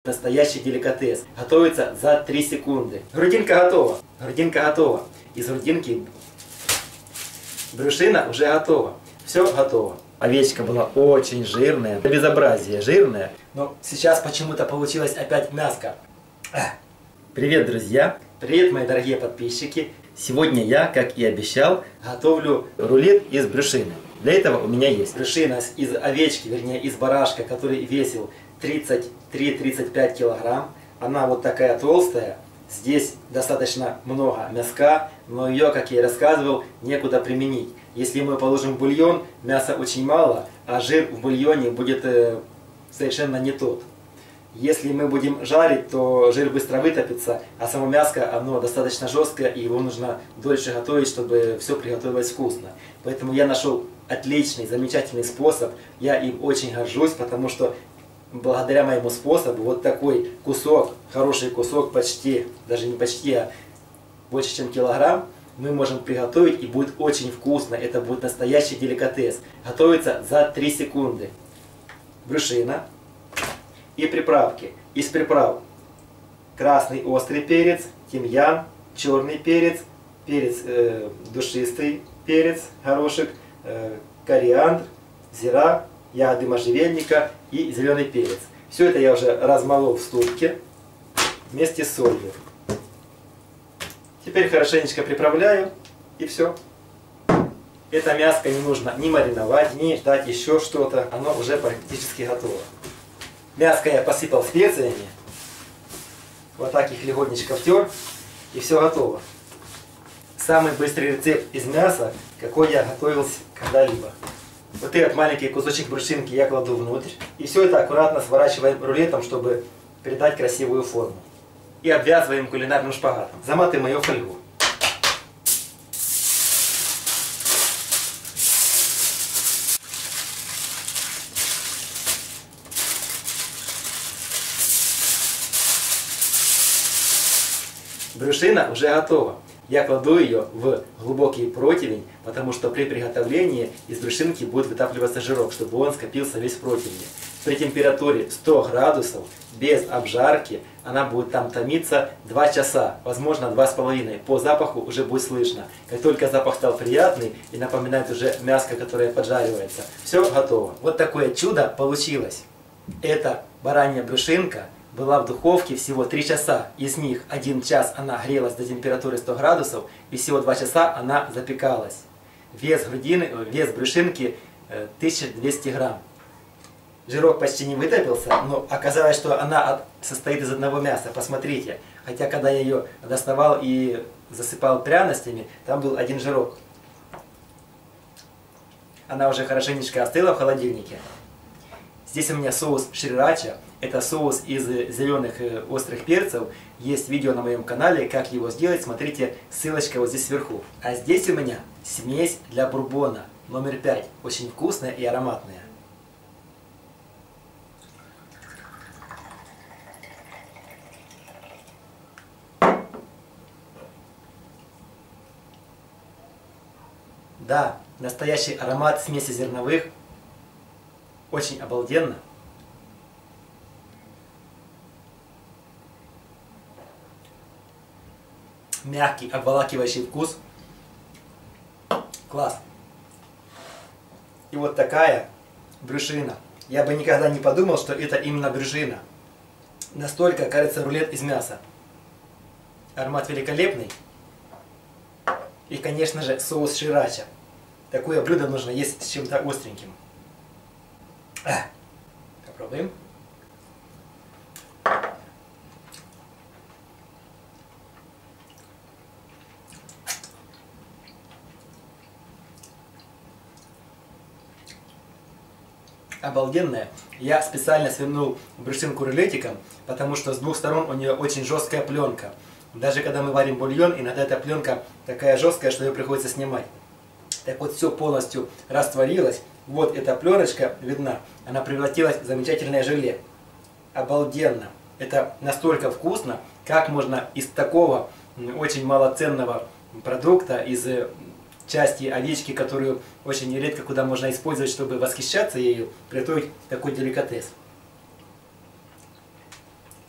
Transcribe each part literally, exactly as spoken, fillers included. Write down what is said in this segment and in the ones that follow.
Настоящий деликатес. Готовится за три секунды. Грудинка готова. Грудинка готова. Из грудинки брюшина уже готова. Все готово. Овечка была очень жирная. Безобразие жирная. Но сейчас почему-то получилось опять мяско. Привет, друзья. Привет, мои дорогие подписчики. Сегодня я, как и обещал, готовлю рулет из брюшины. Для этого у меня есть брюшина из овечки, вернее из барашка, который весил тридцать три — тридцать пять килограмм. Она вот такая толстая. Здесь достаточно много мяска, но ее, как я и рассказывал, некуда применить. Если мы положим в бульон, мяса очень мало, а жир в бульоне будет э, совершенно не тот. Если мы будем жарить, то жир быстро вытопится, а само мяско, оно достаточно жесткое, и его нужно дольше готовить, чтобы все приготовилось вкусно. Поэтому я нашел отличный, замечательный способ. Я им очень горжусь, потому что благодаря моему способу вот такой кусок, хороший кусок, почти, даже не почти, а больше чем килограмм, мы можем приготовить, и будет очень вкусно. Это будет настоящий деликатес. Готовится за три секунды. Брюшина и приправки. Из приправ красный острый перец, тимьян, черный перец, перец э, душистый перец, горошек, э, кориандр, зира, ягоды можжевельника и зеленый перец. Все это я уже размолол в ступке вместе с солью. Теперь хорошенечко приправляю, и все. Это мяско не нужно ни мариновать, ни ждать еще что-то. Оно уже практически готово. Мяско я посыпал специями. Вот так их легонечко втер, и все готово. Самый быстрый рецепт из мяса, какой я готовил когда-либо. Вот этот маленький кусочек брюшинки я кладу внутрь. И все это аккуратно сворачиваем рулетом, чтобы придать красивую форму. И обвязываем кулинарным шпагатом. Заматываем ее в фольгу. Брюшина уже готова. Я кладу ее в глубокий противень, потому что при приготовлении из брюшинки будет вытапливаться жирок, чтобы он скопился весь в противне. При температуре сто градусов, без обжарки, она будет там томиться два часа, возможно два с половиной. По запаху уже будет слышно. Как только запах стал приятный и напоминает уже мяско, которое поджаривается, все готово. Вот такое чудо получилось. Это баранья брюшинка была в духовке всего три часа. Из них один час она грелась до температуры сто градусов, и всего два часа она запекалась. Вес грудины, вес брюшинки тысяча двести грамм. Жирок почти не вытопился, но оказалось, что она состоит из одного мяса. Посмотрите. Хотя, когда я ее доставал и засыпал пряностями, там был один жирок. Она уже хорошенечко остыла в холодильнике. Здесь у меня соус шрирача. Это соус из зеленых острых перцев. Есть видео на моем канале, как его сделать. Смотрите, ссылочка вот здесь сверху. А здесь у меня смесь для бурбона номер пять. Очень вкусная и ароматная. Да, настоящий аромат смеси зерновых. Очень обалденно. Мягкий, обволакивающий вкус. Класс. И вот такая брюшина. Я бы никогда не подумал, что это именно брюшина. Настолько, кажется, рулет из мяса. Аромат великолепный. И, конечно же, соус шрирача. Такое блюдо нужно есть с чем-то остреньким. А, попробуем. Обалденная. Я специально свернул брюшинку рулетиком, потому что с двух сторон у нее очень жесткая пленка. Даже когда мы варим бульон, иногда эта пленка такая жесткая, что ее приходится снимать. Так вот, все полностью растворилось. Вот эта пленочка видна. Она превратилась в замечательное желе. Обалденно. Это настолько вкусно, как можно из такого очень малоценного продукта, из части овечки, которую очень редко куда можно использовать, чтобы восхищаться ею, приготовить такой деликатес.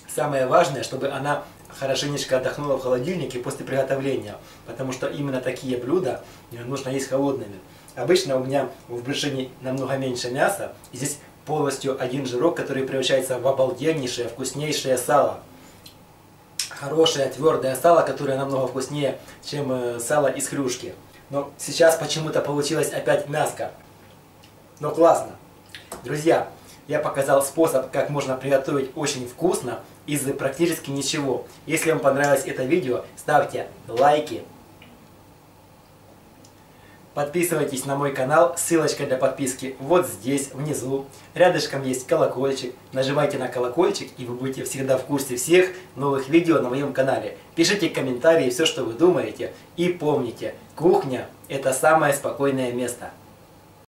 Самое важное, чтобы она хорошенечко отдохнула в холодильнике после приготовления, потому что именно такие блюда нужно есть холодными. Обычно у меня в брюшине намного меньше мяса, и здесь полностью один жирок, который превращается в обалденнейшее, вкуснейшее сало. Хорошее, твердое сало, которое намного вкуснее, чем сало из хрюшки. Но сейчас почему-то получилось опять мяско. Но классно. Друзья, я показал способ, как можно приготовить очень вкусно из практически ничего. Если вам понравилось это видео, ставьте лайки. Подписывайтесь на мой канал, ссылочка для подписки вот здесь, внизу. Рядышком есть колокольчик. Нажимайте на колокольчик, и вы будете всегда в курсе всех новых видео на моем канале. Пишите комментарии, все, что вы думаете. И помните, кухня – это самое спокойное место.